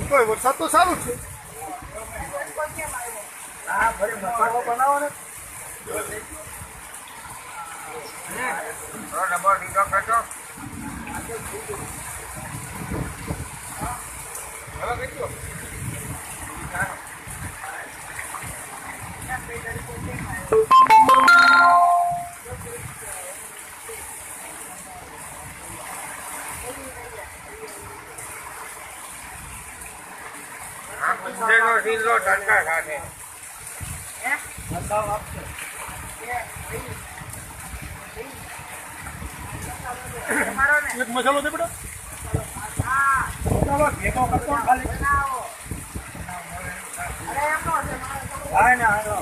કોઈ વરસાદ તો સારું છે. હા ફરી મસાલો બનાવો ને. ડબ્બો ઢીલો કરજો. હવે કેટલો? એક મસાલો દે બેટા. મસાલો ભેગો કરતો ખાલી. હા ને હાલો.